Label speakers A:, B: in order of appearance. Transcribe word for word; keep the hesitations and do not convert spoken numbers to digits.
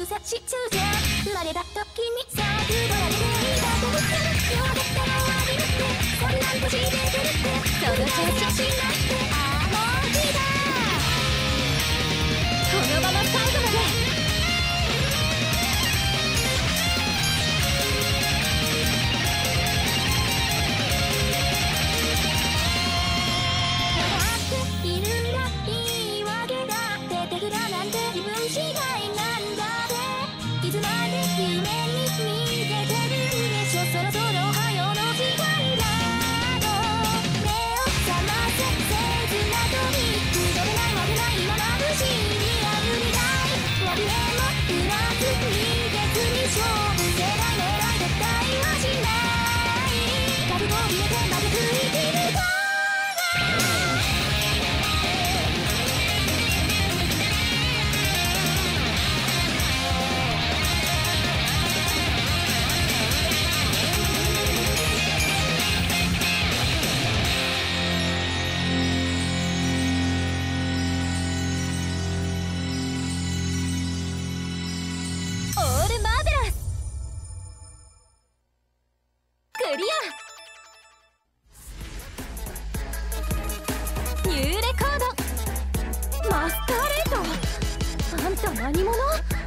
A: 草し中じゃ生まれた時にさあドラでいいだと思ってよかったら終わりってそんなんとしてくるってその調子しないってああもういいだこのまま最後までニューレコードマスターレートあんた何者？